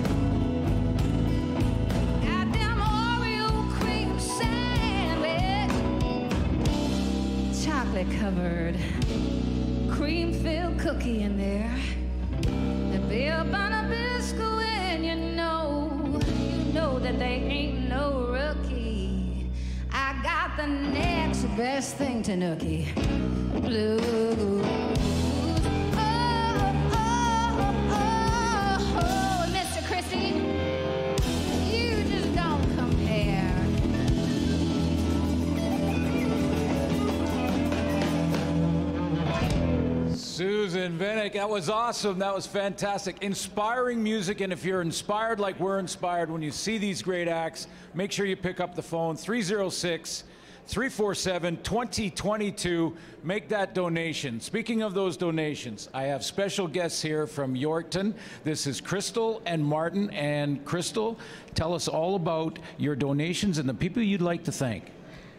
Got them Oreo cream sandwich, chocolate covered, cream filled cookie in there. There'll be a bun of biscuit when you know that they ain't no rookie. I got the next best thing to nookie. Blue. Mr. Christie, you just don't compare. Susan Vinnick, that was awesome. That was fantastic. Inspiring music, and if you're inspired like we're inspired when you see these great acts, make sure you pick up the phone, 306-347-2022. Make that donation. Speaking of those donations, I have special guests here from Yorkton. This is Crystal and Martin. And Crystal, tell us all about your donations and the people you'd like to thank.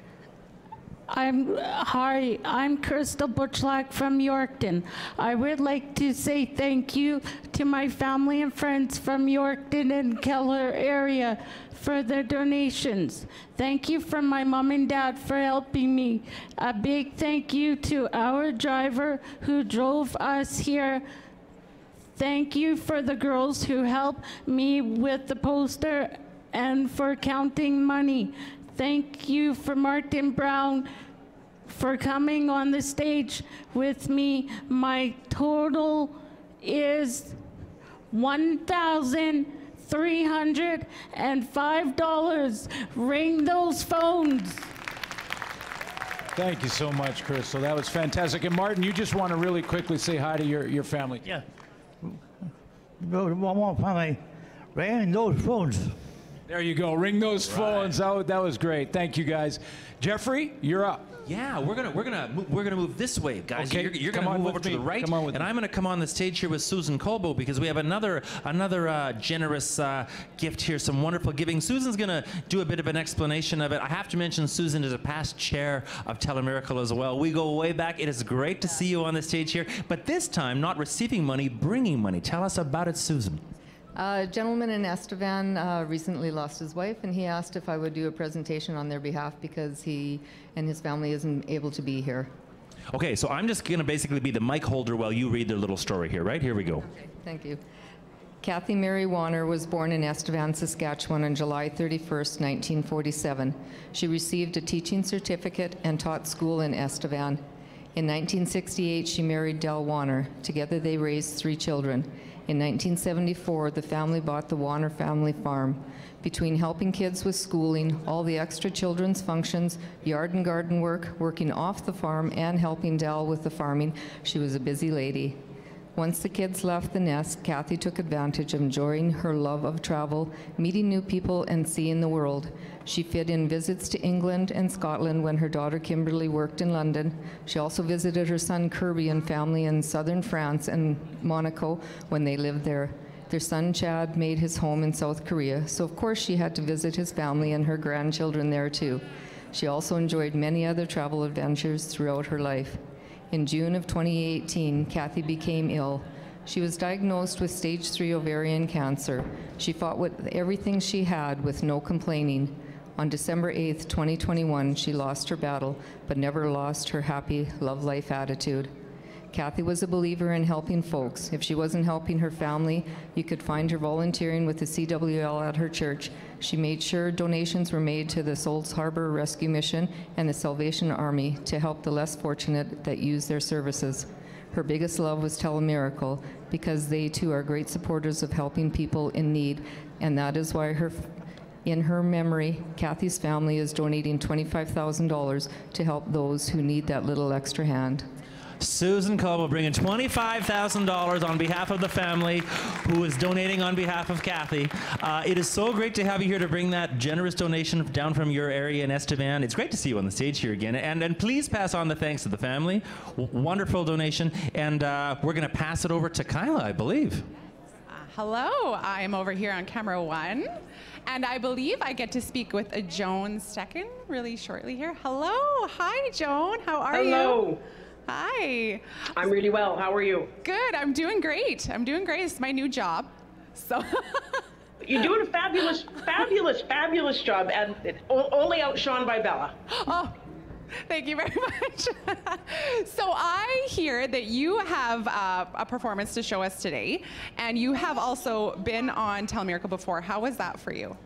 Hi, I'm Crystal Butchlack from Yorkton. I would like to say thank you to my family and friends from Yorkton and Keller area for their donations. Thank you from my mom and dad for helping me. A big thank you to our driver who drove us here. Thank you for the girls who helped me with the poster and for counting money. Thank you for Martin Brown for coming on the stage with me. My total is $1,305. Ring those phones. Thank you so much, Crystal. That was fantastic. And Martin, you just want to really quickly say hi to your family. Yeah. One family. Ring those phones. There you go. Ring those phones. That was great. Thank you, guys. Jeffrey, you're up. Yeah, we're gonna move this way, guys. Okay, You're gonna move over to the right, and I'm gonna come on the stage here with Susan Colbo because we have another generous gift here. Some wonderful giving. Susan's gonna do a bit of an explanation of it. I have to mention Susan is a past chair of Telemiracle as well. We go way back. It is great to see you on the stage here, but this time not receiving money, bringing money. Tell us about it, Susan. A gentleman in Estevan recently lost his wife, and he asked if I would do a presentation on their behalf because he and his family isn't able to be here. Okay, so I'm just going to basically be the mic holder while you read their little story here, right? Here we go. Okay, thank you. Kathy Mary Warner was born in Estevan, Saskatchewan on July 31st, 1947. She received a teaching certificate and taught school in Estevan. In 1968, she married Del Warner. Together they raised 3 children. In 1974, the family bought the Warner family farm. Between helping kids with schooling, all the extra children's functions, yard and garden work, working off the farm, and helping Del with the farming, she was a busy lady. Once the kids left the nest, Kathy took advantage of enjoying her love of travel, meeting new people, and seeing the world. She fit in visits to England and Scotland when her daughter Kimberly worked in London. She also visited her son Kirby and family in southern France and Monaco when they lived there. Their son Chad made his home in South Korea, so of course she had to visit his family and her grandchildren there too. She also enjoyed many other travel adventures throughout her life. In June of 2018, Kathy became ill. She was diagnosed with stage 3 ovarian cancer. She fought with everything she had with no complaining. On December 8th, 2021, she lost her battle, but never lost her happy, love life attitude. Kathy was a believer in helping folks. If she wasn't helping her family, you could find her volunteering with the CWL at her church. She made sure donations were made to the Souls Harbor Rescue Mission and the Salvation Army to help the less fortunate that use their services. Her biggest love was Telemiracle because they too are great supporters of helping people in need, and that is why in her memory, Kathy's family is donating $25,000 to help those who need that little extra hand. Susan Colbo bringing $25,000 on behalf of the family who is donating on behalf of Kathy. It is so great to have you here to bring that generous donation down from your area in Estevan. It's great to see you on the stage here again. And please pass on the thanks to the family. Wonderful donation. And we're going to pass it over to Kyla, I believe. Hello, I'm over here on camera 1. And I believe I get to speak with Joan Stecken really shortly here. Hello, hi Joan, how are you? Hello. Hi. I'm really well. How are you? Good. I'm doing great. I'm doing great. It's my new job. So you're doing a fabulous, fabulous, fabulous job, and only outshone by Bella. Oh, thank you very much. So I hear that you have a performance to show us today, and you have also been on Telemiracle before. How was that for you?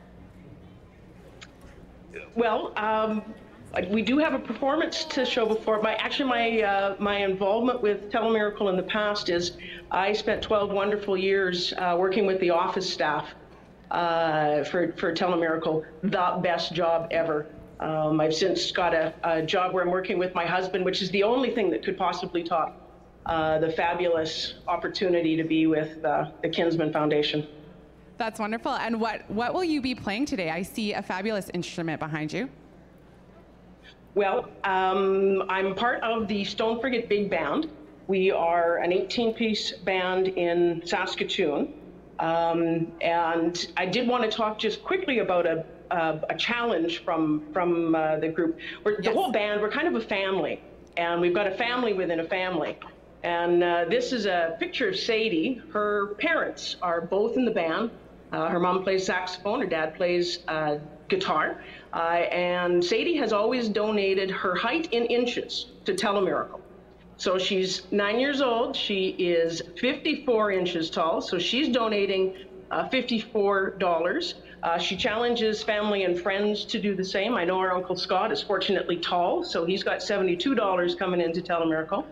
Well, we do have a performance to show before. My involvement with Telemiracle in the past is I spent 12 wonderful years working with the office staff for Telemiracle. The best job ever. I've since got a job where I'm working with my husband, which is the only thing that could possibly top the fabulous opportunity to be with the Kinsman Foundation. That's wonderful. And what will you be playing today? I see a fabulous instrument behind you. Well, I'm part of the Stone Frigate Big Band. We are an 18-piece band in Saskatoon. And I did want to talk just quickly about a challenge from the group. The whole band, we're kind of a family, and we've got a family within a family. And this is a picture of Sadie. Her parents are both in the band. Her mom plays saxophone, her dad plays guitar. And Sadie has always donated her height in inches to Telemiracle. So she's 9 years old. She is 54 inches tall. So she's donating $54. She challenges family and friends to do the same. I know our Uncle Scott is fortunately tall, so he's got $72 coming into Telemiracle.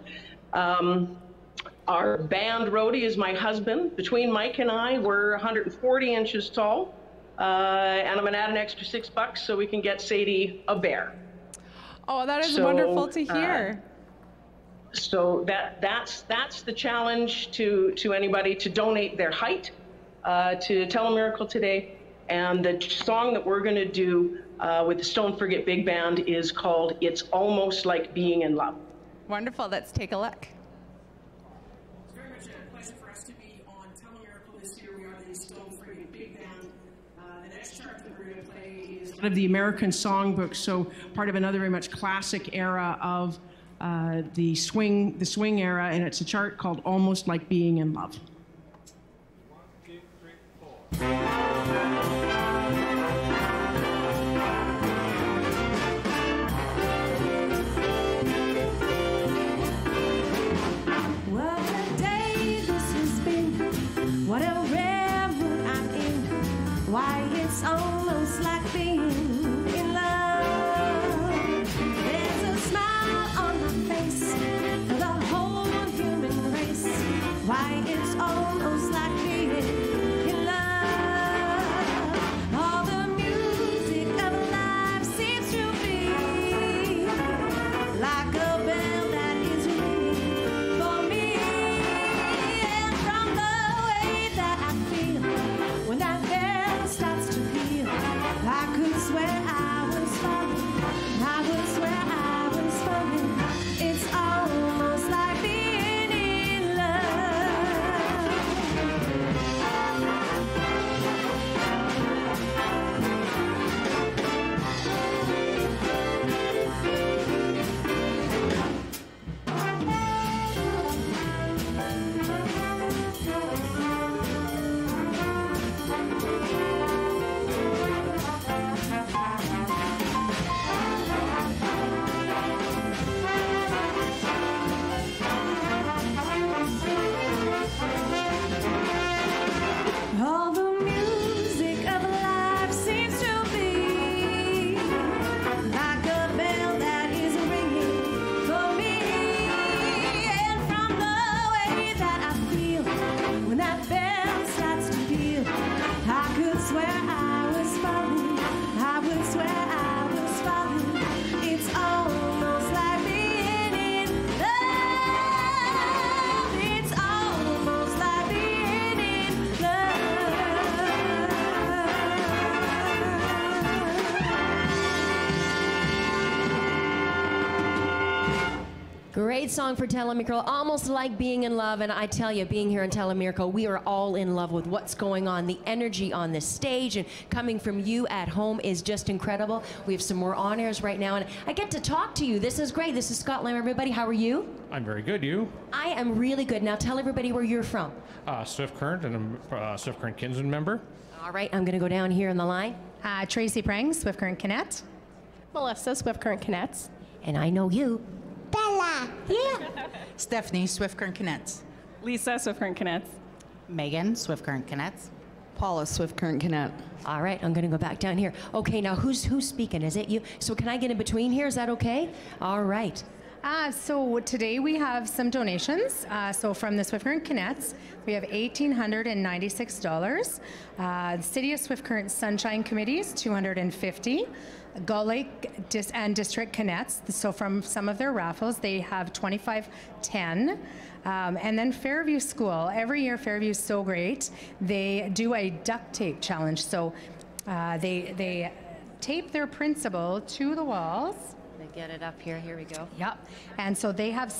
Our band roadie is my husband. Between Mike and I, we're 140 inches tall. And I'm going to add an extra $6 so we can get Sadie a bear. Oh, that is wonderful to hear. So that's the challenge to anybody to donate their height to Telemiracle today. And the song that we're going to do with the Stone Frigate Big Band is called It's Almost Like Being in Love. Wonderful. Let's take a look. It's very much a pleasure for us to be on Telemiracle this year. We are the Stone Frigate Big Band. The next chart that we're going to play is one of the American songbooks, so part of another very much classic era of the swing era, and it's a chart called Almost Like Being in Love. 1, 2, 3, 4. What a rare mood I'm in. Why, it's almost like being in love. There's a smile on my face for the whole human race. Why, it's almost like being in love. All the music of life seems to be like a bell that is ringing for me. And from the way that I feel when that bell starts to peal, I could swear I was falling. I would swear I was falling. It's almost like being in love. All the music of life seems to be like a bell that is ringing for me. And from the way that I feel when that bell starts to peal, I could swear I was falling. I would swear I was falling. It's almost like being in love. It's almost like being in love. Great song for Telemiracle, almost like being in love. And I tell you, being here in Telemiracle, we are all in love with what's going on. The energy on this stage and coming from you at home is just incredible. We have some more on-airs right now, and I get to talk to you. This is great. This is Scott Lamb, everybody. How are you? I'm very good. You? I am really good. Now tell everybody where you're from. Swift Current, and I'm a Swift Current Kinsman member. All right, I'm going to go down here in the line. Tracy Prang, Swift Current Connect. Melissa, Swift Current Connect. And I know you. Bella. Yeah. Stephanie, Swift Current Connect. Lisa, Swift Current Connect. Megan, Swift Current Connect. Paula, Swift Current Connect. All right, I'm going to go back down here. Okay, now who's speaking? Is it you? So can I get in between here? Is that okay? All right. So today we have some donations. So from the Swift Current Kinettes, we have $1,896. The City of Swift Current Sunshine Committees, $250. Gull Lake and District Kinettes, so from some of their raffles, they have $25.10. And then Fairview School, every year Fairview is so great. They do a duct tape challenge. So they tape their principal to the walls. They get it up here. Here we go. Yep. And so they have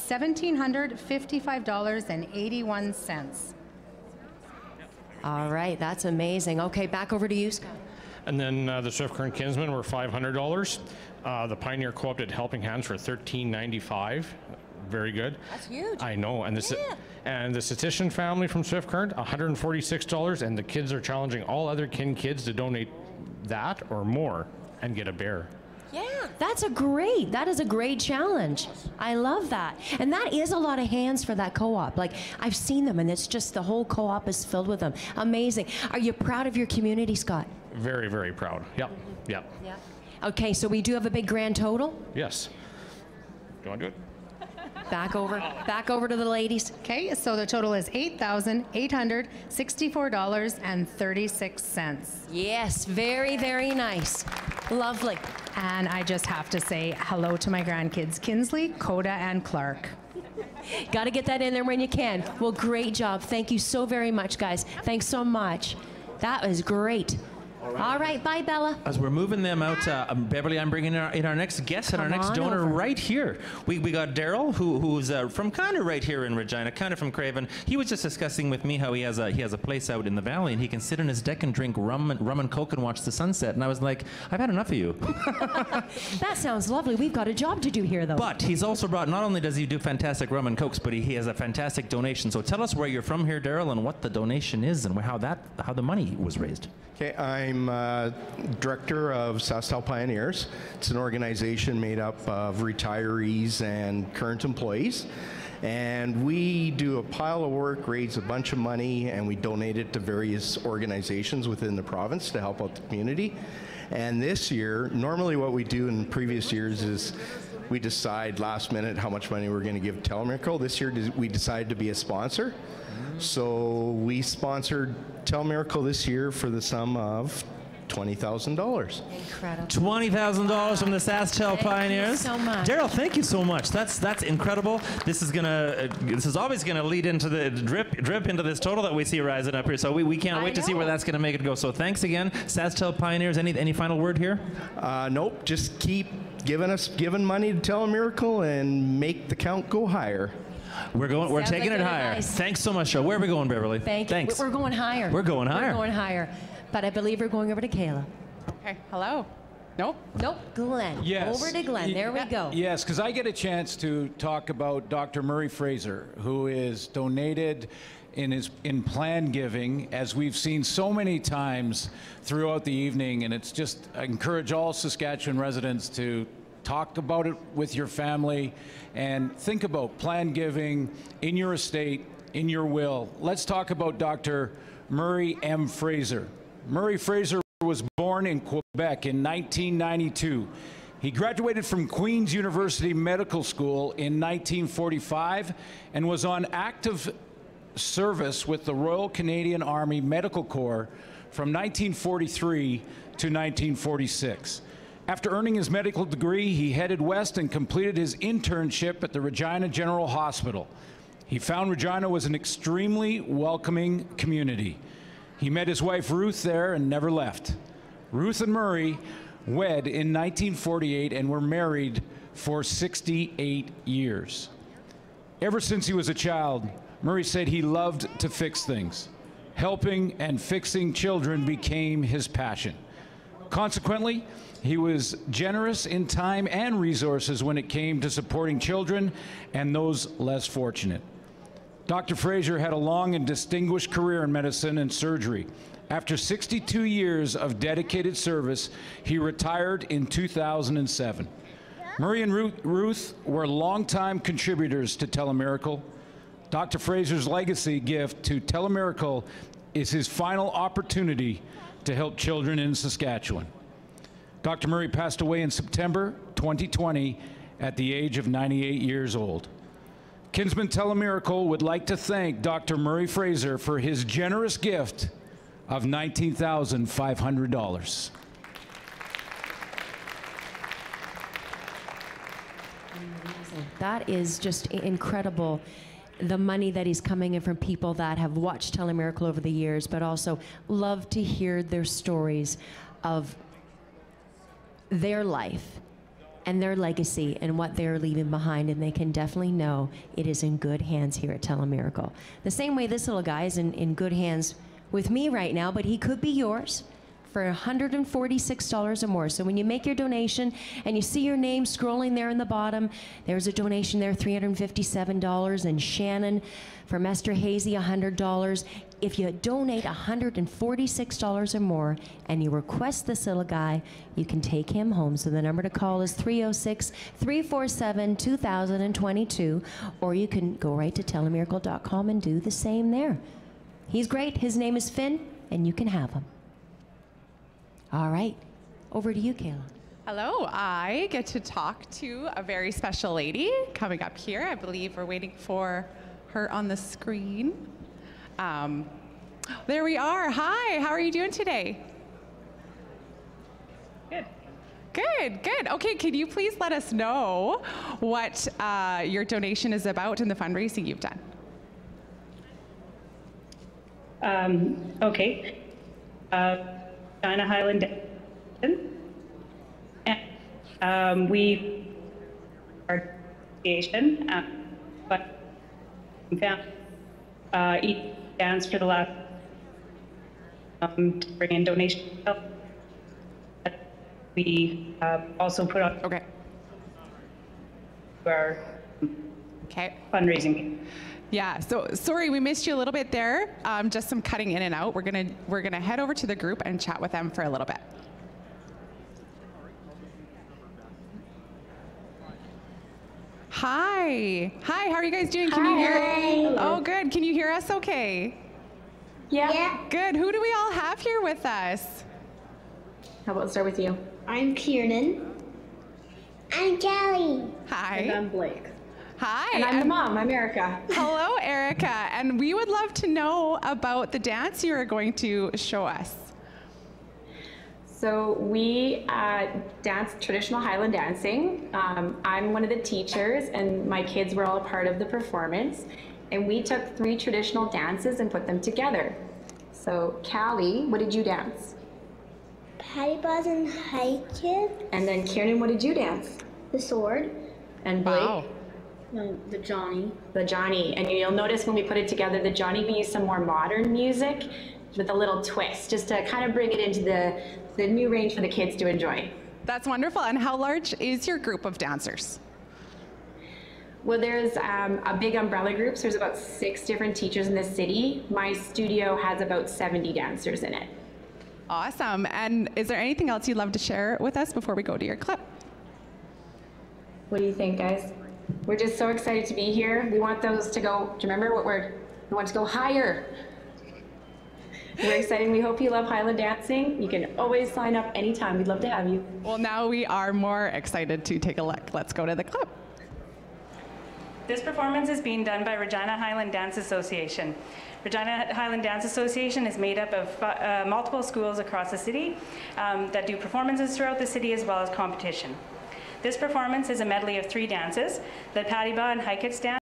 $1,755.81. All right, that's amazing. Okay, back over to you, Scott. And then the Swift Current Kinsmen were $500. The Pioneer Co-op did Helping Hands for $13.95. Very good. That's huge. I know. And and the Statistician family from Swift Current, $146. And the kids are challenging all other kin kids to donate that or more and get a bear. Yeah, that is a great challenge. I love that. And that is a lot of hands for that co-op. Like, I've seen them, and it's just the whole co-op is filled with them. Amazing. Are you proud of your community, Scott? Very, very proud. Yep, yep. Yeah. Okay, so we do have a big grand total. Yes. Do you want to do it? Back over to the ladies. Okay, so the total is $8,864.36. Yes, very, very nice. Lovely. And I just have to say hello to my grandkids, Kinsley, Coda, and Clark. Got to get that in there when you can. Well, great job. Thank you so very much, guys. Thanks so much. That was great. All right, bye, Bella. As we're moving them out, Beverly, I'm bringing in our next guest and our next donor right here. We got Daryl, who's from kind of right here in Regina, kind of from Craven. He was just discussing with me how he has a place out in the valley, and he can sit on his deck and drink rum and coke and watch the sunset. And I was like, I've had enough of you. That sounds lovely. We've got a job to do here, though. But he's also brought, not only does he do fantastic rum and cokes, but he has a fantastic donation. So tell us where you're from here, Daryl, and what the donation is and how the money was raised. Okay, I'm director of SaskTel Pioneers. It's an organization made up of retirees and current employees. And we do a pile of work, raise a bunch of money, and we donate it to various organizations within the province to help out the community. And this year, normally what we do in previous years is we decide last minute how much money we're going to give Telemiracle. This year we decided to be a sponsor. So we sponsored Telemiracle this year for the sum of $20,000. Incredible. $20,000 from the SaskTel Pioneers. Thank you so much. Daryl, thank you so much. That's incredible. This is always gonna lead into the drip into this total that we see rising up here. So we can't wait to see where that's gonna make it go. So thanks again, SaskTel Pioneers. Any final word here? Nope. Just keep giving money to Telemiracle and make the count go higher. We're taking it higher. Nice. Thanks so much, Joe. Where are we going, Beverly? Thanks. We're going higher. We're going higher. We're going higher. But I believe we're going over to Kayla. Okay, hello. Nope. Glenn. Yes. Over to Glenn. There we go. Yes, because I get a chance to talk about Dr. Murray Fraser, who is donated in plan giving, as we've seen so many times throughout the evening. And it's just, I encourage all Saskatchewan residents to talk about it with your family and think about plan giving in your estate, in your will. Let's talk about Dr. Murray M. Fraser. Murray Fraser was born in Quebec in 1992. He graduated from Queen's University Medical School in 1945 and was on active service with the Royal Canadian Army Medical Corps from 1943 to 1946. After earning his medical degree, he headed west and completed his internship at the Regina General Hospital. He found Regina was an extremely welcoming community. He met his wife Ruth there and never left. Ruth and Murray wed in 1948 and were married for 68 years. Ever since he was a child, Murray said he loved to fix things. Helping and fixing children became his passion. Consequently, he was generous in time and resources when it came to supporting children and those less fortunate. Dr. Fraser had a long and distinguished career in medicine and surgery. After 62 years of dedicated service, he retired in 2007. Murray and Ruth were longtime contributors to Telemiracle. Dr. Fraser's legacy gift to Telemiracle is his final opportunity to help children in Saskatchewan. Dr. Murray passed away in September 2020 at the age of 98 years old. Kinsman Telemiracle would like to thank Dr. Murray Fraser for his generous gift of $19,500. That is just incredible, the money that is coming in from people that have watched Telemiracle over the years, but also love to hear their stories of their life and their legacy and what they're leaving behind, and they can definitely know it is in good hands here at Telemiracle. The same way this little guy is in good hands with me right now, but he could be yours for $146 or more. So when you make your donation and you see your name scrolling there in the bottom, there's a donation there, $357, and Shannon from Esther Hazy, $100. If you donate $146 or more and you request this little guy, you can take him home. So the number to call is 306-347-2022, or you can go right to telemiracle.com and do the same there. He's great. His name is Finn, and you can have him. All right, over to you, Kayla. Hello, I get to talk to a very special lady coming up here. I believe we're waiting for her on the screen. There we are. Hi, how are you doing today? Good. Good, good. Okay, can you please let us know what your donation is about and the fundraising you've done? Okay. Regina Highland and we our association, but found each dance for the last to bring in donations. We also put on our fundraising. Yeah, so sorry we missed you a little bit there. Just some cutting in and out. We're gonna head over to the group and chat with them for a little bit. Hi. Hi, how are you guys doing? Can you hear? Oh, good. Can you hear us okay? Yeah. Good. Who do we all have here with us? How about start with you? I'm Kiernan. I'm Callie. Hi. And I'm Blake. Hi. And I'm the mom. I'm Erica. Hello, Erica. And we would love to know about the dance you are going to show us. So we dance traditional Highland dancing. I'm one of the teachers, and my kids were all a part of the performance. And we took 3 traditional dances and put them together. So Callie, what did you dance? Patty Buzz and Hiking. And then Kiernan, what did you dance? The sword. And Blake? Wow. The Johnny. The Johnny. And you'll notice when we put it together, the Johnny, we used some more modern music with a little twist, just to kind of bring it into the new range for the kids to enjoy. That's wonderful. And how large is your group of dancers? Well, there's a big umbrella group, so there's about 6 different teachers in the city. My studio has about 70 dancers in it. Awesome. And is there anything else you'd love to share with us before we go to your clip? What do you think, guys? We're just so excited to be here. We want those to go, do you remember what word? We want to go higher. We're excited. We hope you love Highland dancing. You can always sign up anytime. We'd love to have you. Well, now we are more excited to take a look. Let's go to the clip. This performance is being done by Regina Highland Dance Association. Regina Highland Dance Association is made up of multiple schools across the city that do performances throughout the city as well as competition. This performance is a medley of 3 dances, the Patty Ba and High Kicks dance,